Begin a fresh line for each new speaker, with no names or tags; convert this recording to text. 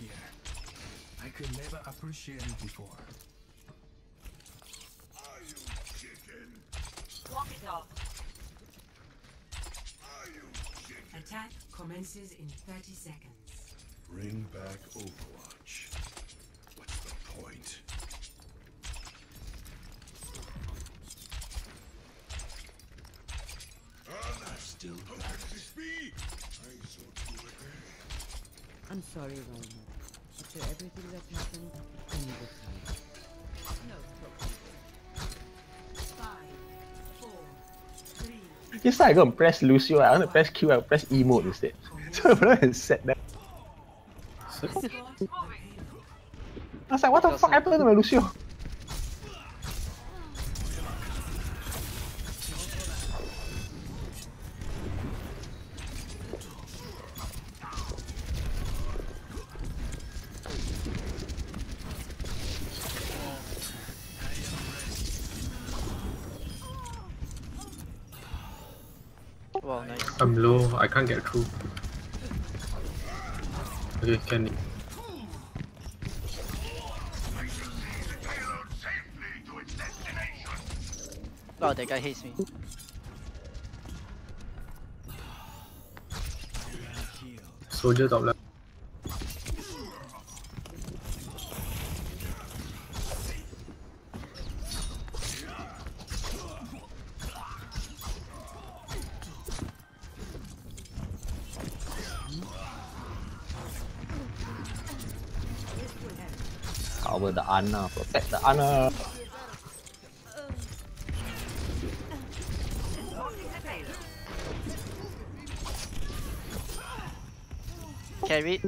here. I could never appreciate it before.
Are you chicken?
Walk it off.
Are you chicken?
Attack commences in 30 seconds.
Bring back Overwatch. What's the point? Still practice me. I saw you again.
I'm sorry, Roma. After everything that's happened, I need time. No problem.
5, 4, 3.
This time I go and press Lucio, I want to press Q, I press E mode instead. So I can set that. I was like, what the fuck happened to my Lucio?
Wow, nice.
I'm low, I can't get through. Okay, can
Oh, that guy hates me.
soldier top left.
Cover the Ana, protect the Ana.
Carried.